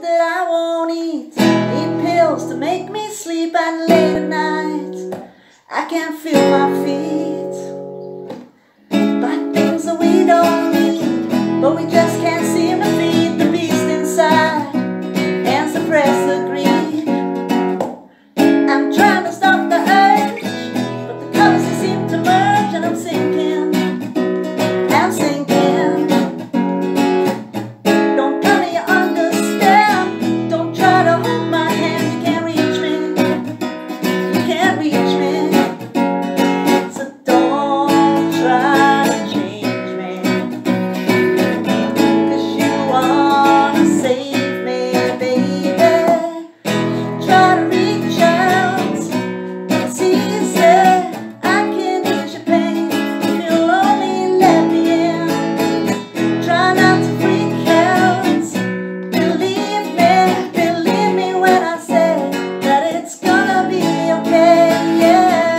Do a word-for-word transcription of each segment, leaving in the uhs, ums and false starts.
that I won't eat. Need pills to make me sleep, and late at night I can't feel my feet. Buy things that we don't need, but we just can't seem to feed the beast inside and suppress the greed. I'm trying to stop the urge, but the colors they seem to merge, and I'm sinking, I'm sinking. Don't tell me you understand, don't try to hold my hand, you can't reach me, you can't reach me. So don't try to change me, 'cause you wanna save me, baby. Try to reach out, it's easy, I can ease your pain if you'll only let me in. Try not to freak out, believe me, believe me when I say that it's gonna be okay, yeah.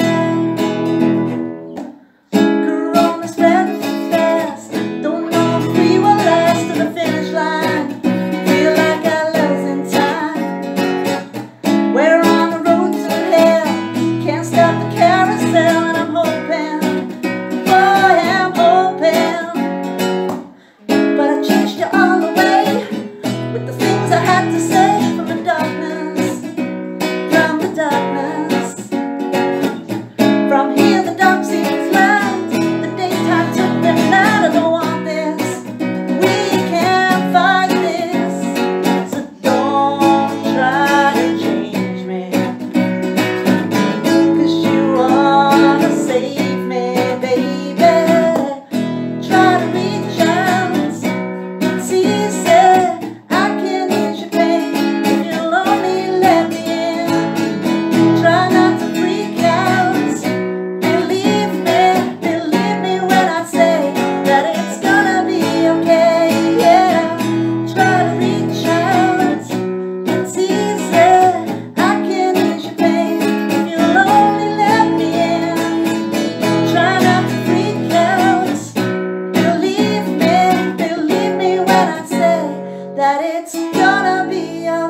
Corona's spreading fast, don't know if we will last to the finish line. Feel like I lost in time. We're on the road to hell, can't stop the carousel, and I'm hoping, boy, I'm hoping. But I chased you all away with the things I had to say from the darkness, from the darkness. From here the dark seems light, the daytime took the night. I don't want this, we can't fight this. So don't try to change me, 'cause you wanna save me, baby. Try to reach out, it's easy, I can ease your pain if you'll only let me in. Try not to freak out, believe me, believe me when I say that it's gonna be okay, yeah. Try to reach out, it's easy, I can ease your pain if you'll only let me in. Try not to freak out, believe me, believe me when I say that it's gonna be okay.